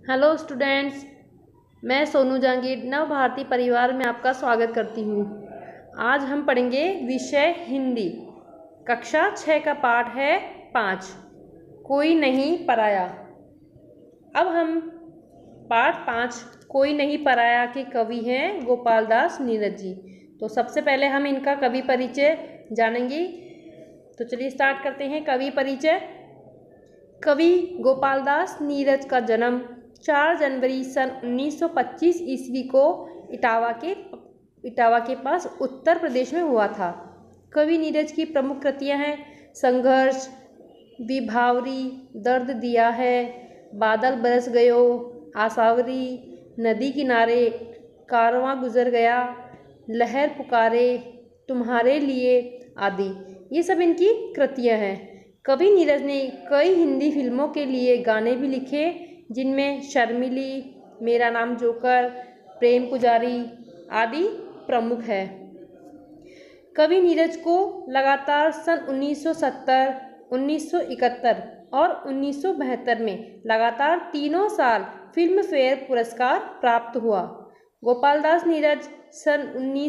Hello students, मैं सोनू जहांगीर नव भारती परिवार में आपका स्वागत करती हूँ। आज हम पढ़ेंगे विषय हिंदी। कक्षा 6 का पाठ है 5, कोई नहीं पराया। अब हम पाठ 5 कोई नहीं पराया के कवि हैं गोपाल दास नीरज जी। तो सबसे पहले हम इनका कवि परिचय जानेंगे। तो चलिए स्टार्ट करते हैं। कवि परिचय। कवि गोपाल दास नीरज का जन्म 4 जनवरी सन 1925 ईस्वी को इटावा के पास उत्तर प्रदेश में हुआ था। कवि नीरज की प्रमुख कृतियां हैं संघर्ष, विभावरी, दर्द दिया है, बादल बरस गयो, आसावरी, नदी किनारे, कारवां गुजर गया, लहर पुकारे, तुम्हारे लिए आदि। ये सब इनकी कृतियां हैं। कवि नीरज ने कई हिंदी फिल्मों के लिए गाने भी लिखे, जिनमें शर्मिली, मेरा नाम जोकर, प्रेम पुजारी आदि प्रमुख है। कवि नीरज को लगातार सन 1970, 1971 और 1972 में लगातार तीनों साल फिल्म फेयर पुरस्कार प्राप्त हुआ। गोपाल दास नीरज सन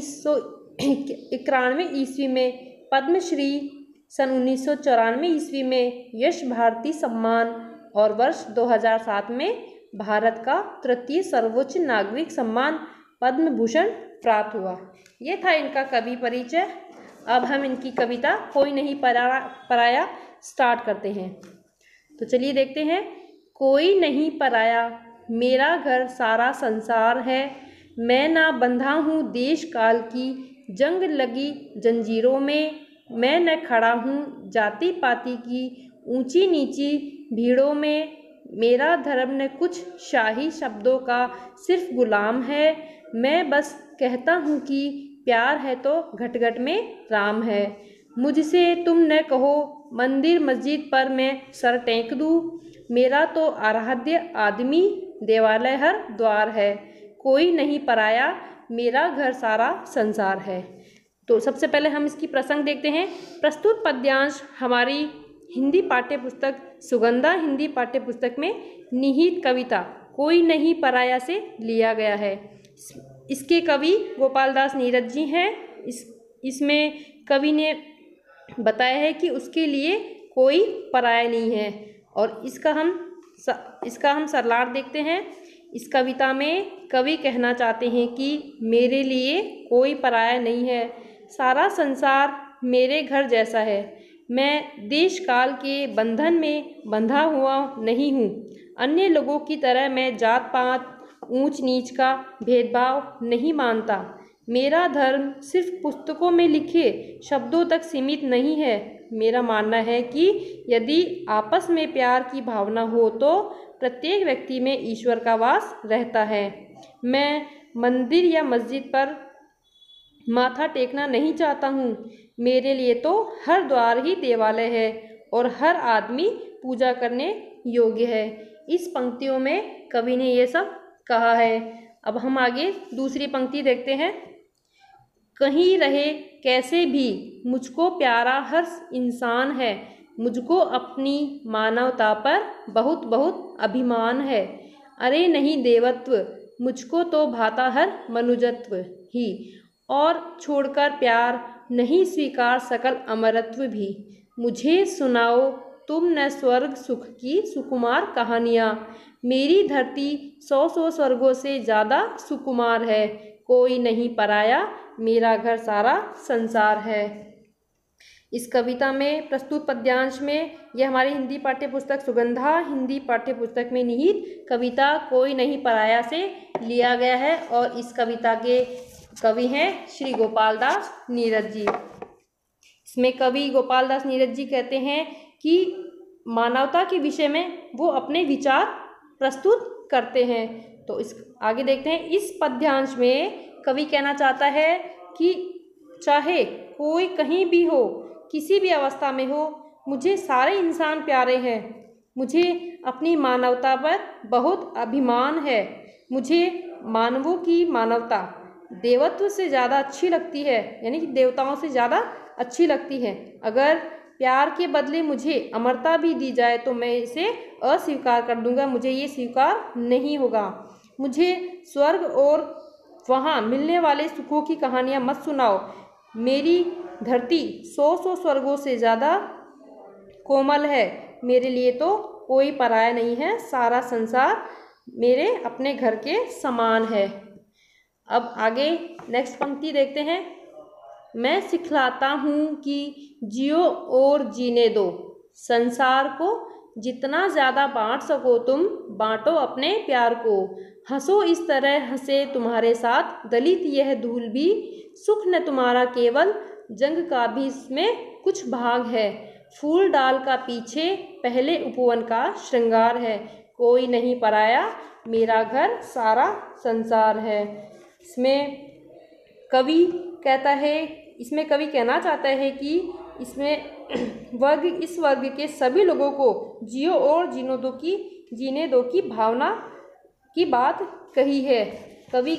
1991 ईस्वी में पद्मश्री, सन 1994 ईस्वी में यश भारती सम्मान और वर्ष 2007 में भारत का तृतीय सर्वोच्च नागरिक सम्मान पद्म भूषण प्राप्त हुआ। ये था इनका कवि परिचय। अब हम इनकी कविता कोई नहीं पराया स्टार्ट करते हैं। तो चलिए देखते हैं। कोई नहीं पराया, मेरा घर सारा संसार है। मैं ना बंधा हूँ देश काल की जंग लगी जंजीरों में। मैं न खड़ा हूँ जाति पाति की ऊंची नीची भीड़ों में। मेरा धर्म न कुछ शाही शब्दों का सिर्फ गुलाम है। मैं बस कहता हूँ कि प्यार है तो घट घट में राम है। मुझसे तुम न कहो मंदिर मस्जिद पर मैं सर टेक दूँ। मेरा तो आराध्य आदमी देवालय हर द्वार है। कोई नहीं पराया, मेरा घर सारा संसार है। तो सबसे पहले हम इसकी प्रसंग देखते हैं। प्रस्तुत पद्यांश हमारी हिंदी पाठ्य पुस्तक सुगंधा हिंदी पाठ्य पुस्तक में निहित कविता कोई नहीं पराया से लिया गया है। इसके कवि गोपाल दास नीरज जी हैं। इसमें कवि ने बताया है कि उसके लिए कोई पराया नहीं है। और इसका हम सरलार देखते हैं। इस कविता में कवि कहना चाहते हैं कि मेरे लिए कोई पराया नहीं है, सारा संसार मेरे घर जैसा है। मैं देश काल के बंधन में बंधा हुआ नहीं हूँ। अन्य लोगों की तरह मैं जात पात ऊंच नीच का भेदभाव नहीं मानता। मेरा धर्म सिर्फ पुस्तकों में लिखे शब्दों तक सीमित नहीं है। मेरा मानना है कि यदि आपस में प्यार की भावना हो तो प्रत्येक व्यक्ति में ईश्वर का वास रहता है। मैं मंदिर या मस्जिद पर माथा टेकना नहीं चाहता हूँ। मेरे लिए तो हर द्वार ही देवालय है और हर आदमी पूजा करने योग्य है। इस पंक्तियों में कवि ने ये सब कहा है। अब हम आगे दूसरी पंक्ति देखते हैं। कहीं रहे कैसे भी मुझको प्यारा हर इंसान है। मुझको अपनी मानवता पर बहुत बहुत अभिमान है। अरे नहीं देवत्व, मुझको तो भाता हर मनुजत्व ही। और छोड़कर प्यार नहीं स्वीकार सकल अमरत्व भी। मुझे सुनाओ तुम न स्वर्ग सुख की सुकुमार कहानियाँ। मेरी धरती 100 स्वर्गों से ज़्यादा सुकुमार है। कोई नहीं पराया, मेरा घर सारा संसार है। इस कविता में प्रस्तुत पद्यांश में यह हमारी हिंदी पाठ्य पुस्तक सुगंधा हिंदी पाठ्य पुस्तक में निहित कविता कोई नहीं पराया से लिया गया है। और इस कविता के कवि हैं श्री गोपाल दास नीरज जी। इसमें कवि गोपाल दास नीरज जी कहते हैं कि मानवता के विषय में वो अपने विचार प्रस्तुत करते हैं। तो इस आगे देखते हैं। इस पद्यांश में कवि कहना चाहता है कि चाहे कोई कहीं भी हो, किसी भी अवस्था में हो, मुझे सारे इंसान प्यारे हैं। मुझे अपनी मानवता पर बहुत अभिमान है। मुझे मानवों की मानवता देवत्व से ज़्यादा अच्छी लगती है, यानी कि देवताओं से ज़्यादा अच्छी लगती है। अगर प्यार के बदले मुझे अमरता भी दी जाए तो मैं इसे अस्वीकार कर दूंगा, मुझे ये स्वीकार नहीं होगा। मुझे स्वर्ग और वहाँ मिलने वाले सुखों की कहानियाँ मत सुनाओ। मेरी धरती 100 स्वर्गों से ज़्यादा कोमल है। मेरे लिए तो कोई पराया नहीं है, सारा संसार मेरे अपने घर के समान है। अब आगे नेक्स्ट पंक्ति देखते हैं। मैं सिखलाता हूँ कि जियो और जीने दो, संसार को जितना ज़्यादा बांट सको तुम बांटो अपने प्यार को। हंसो इस तरह हंसे तुम्हारे साथ दलित यह धूल भी, सुख न तुम्हारा केवल जंग का भी इसमें कुछ भाग है। फूल डाल का पीछे पहले उपवन का श्रृंगार है, कोई नहीं पराया मेरा घर सारा संसार है। इसमें कवि कहना चाहता है कि इस वर्ग के सभी लोगों को जियो और जीने दो की भावना की बात कही है। कवि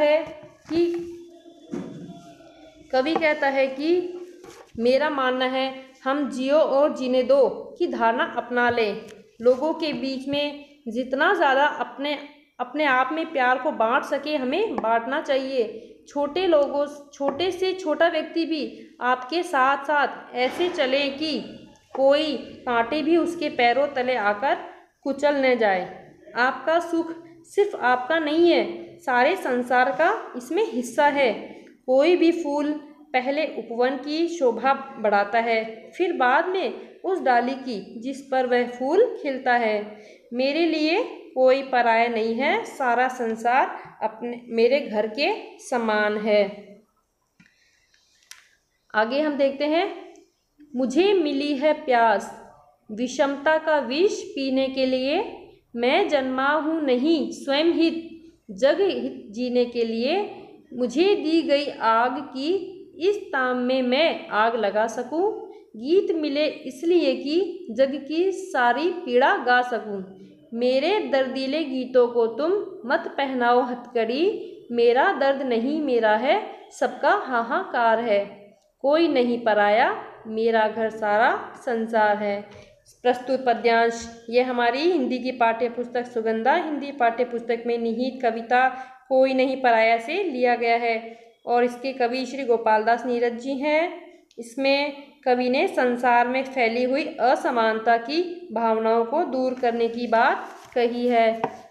कहता है कि मेरा मानना है हम जियो और जीने दो की धारणा अपना लें। लोगों के बीच में जितना ज़्यादा अपने आप में प्यार को बांट सके हमें बांटना चाहिए। छोटे से छोटा व्यक्ति भी आपके साथ साथ ऐसे चले कि कोई कांटे भी उसके पैरों तले आकर कुचल न जाए। आपका सुख सिर्फ आपका नहीं है, सारे संसार का इसमें हिस्सा है। कोई भी फूल पहले उपवन की शोभा बढ़ाता है, फिर बाद में उस डाली की जिस पर वह फूल खिलता है। मेरे लिए कोई पराया नहीं है, सारा संसार मेरे घर के समान है। आगे हम देखते हैं। मुझे मिली है प्यास विषमता का विष पीने के लिए, मैं जन्मा हूँ नहीं स्वयं हित जग हित जीने के लिए। मुझे दी गई आग की इस ताम में मैं आग लगा सकूं, गीत मिले इसलिए कि जग की सारी पीड़ा गा सकूं। मेरे दर्दीले गीतों को तुम मत पहनाओ हथकड़ी, मेरा दर्द नहीं मेरा है सबका हाहाकार है। कोई नहीं पराया मेरा घर सारा संसार है। प्रस्तुत पद्यांश ये हमारी हिंदी की पाठ्य पुस्तक सुगंधा हिंदी पाठ्य पुस्तक में निहित कविता कोई नहीं पराया से लिया गया है और इसके कवि श्री गोपालदास नीरज जी हैं। इसमें कवि ने संसार में फैली हुई असमानता की भावनाओं को दूर करने की बात कही है।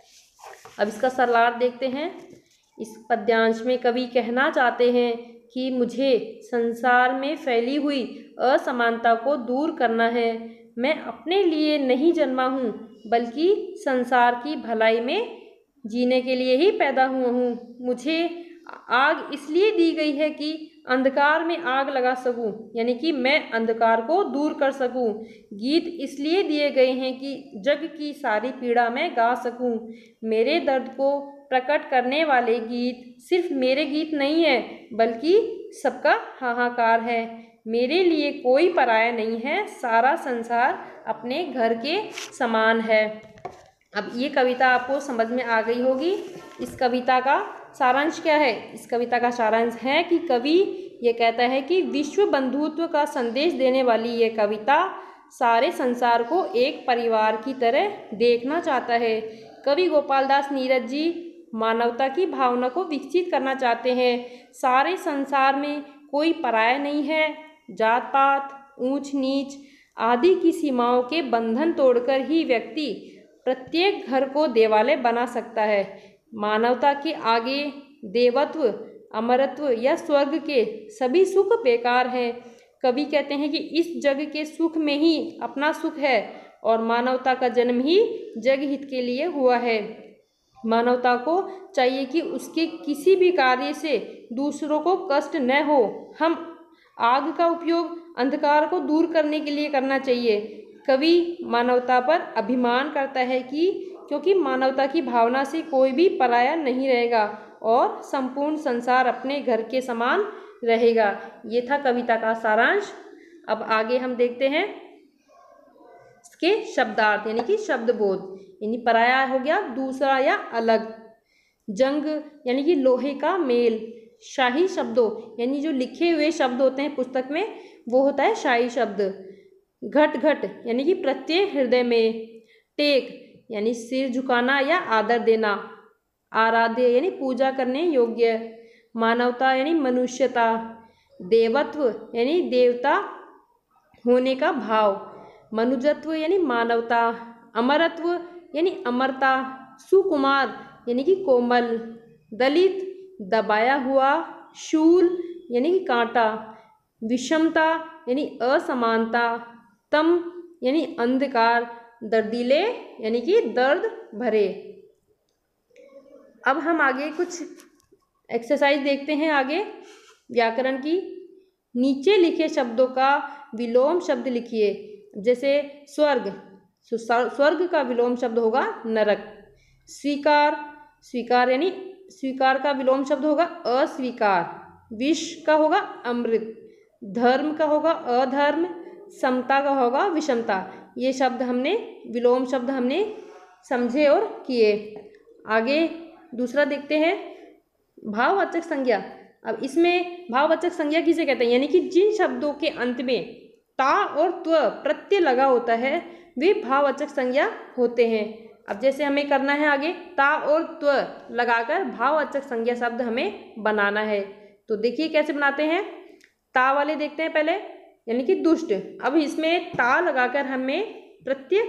अब इसका सरलार्थ देखते हैं। इस पद्यांश में कवि कहना चाहते हैं कि मुझे संसार में फैली हुई असमानता को दूर करना है। मैं अपने लिए नहीं जन्मा हूँ बल्कि संसार की भलाई में जीने के लिए ही पैदा हुआ हूँ। मुझे आग इसलिए दी गई है कि अंधकार में आग लगा सकूं, यानी कि मैं अंधकार को दूर कर सकूं। गीत इसलिए दिए गए हैं कि जग की सारी पीड़ा मैं गा सकूं। मेरे दर्द को प्रकट करने वाले गीत सिर्फ मेरे गीत नहीं है बल्कि सबका हाहाकार है। मेरे लिए कोई पराया नहीं है, सारा संसार अपने घर के समान है। अब ये कविता आपको समझ में आ गई होगी। इस कविता का सारांश क्या है? इस कविता का सारांश है कि कवि ये कहता है कि विश्व बंधुत्व का संदेश देने वाली ये कविता सारे संसार को एक परिवार की तरह देखना चाहता है। कवि गोपालदास नीरज जी मानवता की भावना को विकसित करना चाहते हैं। सारे संसार में कोई पराया नहीं है। जात पात, ऊंच नीच आदि की सीमाओं के बंधन तोड़कर ही व्यक्ति प्रत्येक घर को देवालय बना सकता है। मानवता के आगे देवत्व, अमरत्व या स्वर्ग के सभी सुख बेकार हैं। कवि कहते हैं कि इस जग के सुख में ही अपना सुख है और मानवता का जन्म ही जग हित के लिए हुआ है। मानवता को चाहिए कि उसके किसी भी कार्य से दूसरों को कष्ट न हो। हम आग का उपयोग अंधकार को दूर करने के लिए करना चाहिए। कवि मानवता पर अभिमान करता है कि क्योंकि मानवता की भावना से कोई भी पराया नहीं रहेगा और संपूर्ण संसार अपने घर के समान रहेगा। ये था कविता का सारांश। अब आगे हम देखते हैं इसके शब्दार्थ यानी कि शब्दबोध। यानी पराया हो गया दूसरा या अलग। जंग यानी कि लोहे का मेल। शाही शब्दों यानी जो लिखे हुए शब्द होते हैं पुस्तक में वो होता है शाही शब्द। घट घट यानी कि प्रत्येक हृदय में, टेक यानी सिर झुकाना या आदर देना, आराध्य यानी पूजा करने योग्य, मानवता यानी मनुष्यता, देवत्व यानी देवता होने का भाव, मनुजत्व यानी मानवता, अमरत्व यानी अमरता, सुकुमार यानी कि कोमल, दलित दबाया हुआ, शूल यानी कि कांटा, विषमता यानी असमानता, तम यानी अंधकार, दर्दीले यानी कि दर्द भरे। अब हम आगे कुछ एक्सरसाइज देखते हैं आगे व्याकरण की। नीचे लिखे शब्दों का विलोम शब्द लिखिए। जैसे स्वर्ग, स्वर्ग का विलोम शब्द होगा नरक। स्वीकार, स्वीकार यानी स्वीकार का विलोम शब्द होगा अस्वीकार। विष का होगा अमृत। धर्म का होगा अधर्म। समता का होगा विषमता। ये शब्द हमने विलोम शब्द हमने समझे और किए। आगे दूसरा देखते हैं भाववाचक संज्ञा। अब इसमें भाववाचक संज्ञा किसे कहते हैं, यानी कि जिन शब्दों के अंत में ता और त्व प्रत्यय लगा होता है वे भाववाचक संज्ञा होते हैं। अब जैसे हमें करना है आगे ता और त्व लगाकर भाववाचक संज्ञा शब्द हमें बनाना है। तो देखिए कैसे बनाते हैं। ता वाले देखते हैं पहले, यानी कि दुष्ट। अब इसमें ता लगाकर हमें प्रत्यय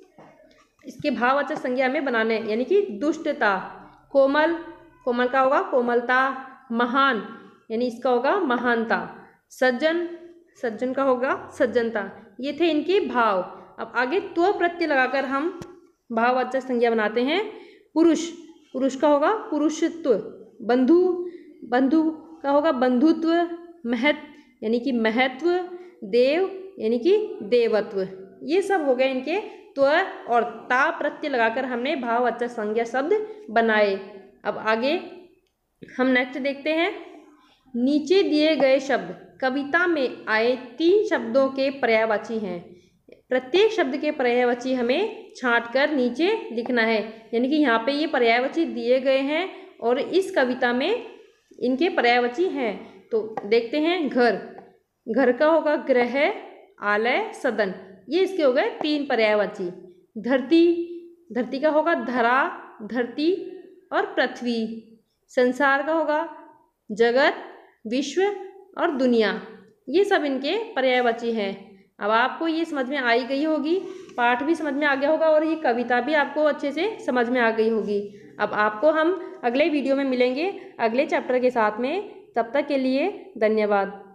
इसके भाववाचक संज्ञा हमें बनाने हैं, यानी कि दुष्टता। कोमल, कोमल का होगा कोमलता। महान यानी इसका होगा महानता। सज्जन, सज्जन का होगा सज्जनता। ये थे इनके भाव। अब आगे त्व प्रत्यय लगाकर हम भाववाचक संज्ञा बनाते हैं। पुरुष, पुरुष का होगा पुरुषत्व। बंधु, बंधु का होगा बंधुत्व। महत यानी कि महत्व। देव यानी कि देवत्व। ये सब हो गए इनके त्व और ता प्रत्यय लगाकर हमने भाववाचक संज्ञा शब्द बनाए। अब आगे हम नेक्स्ट देखते हैं। नीचे दिए गए शब्द कविता में आए 3 शब्दों के पर्यायवाची हैं। प्रत्येक शब्द के पर्यायवाची हमें छांटकर नीचे लिखना है, यानी कि यहाँ पे ये पर्यायवाची दिए गए हैं और इस कविता में इनके पर्यायवाची हैं। तो देखते हैं घर, घर का होगा गृह, आलय, सदन। ये इसके हो गए 3 पर्यायवाची। धरती, धरती का होगा धरा, धरती और पृथ्वी। संसार का होगा जगत, विश्व और दुनिया। ये सब इनके पर्यायवाची हैं। अब आपको ये समझ में आई गई होगी, पाठ भी समझ में आ गया होगा और ये कविता भी आपको अच्छे से समझ में आ गई होगी। अब आपको हम अगले वीडियो में मिलेंगे अगले चैप्टर के साथ में। तब तक के लिए धन्यवाद।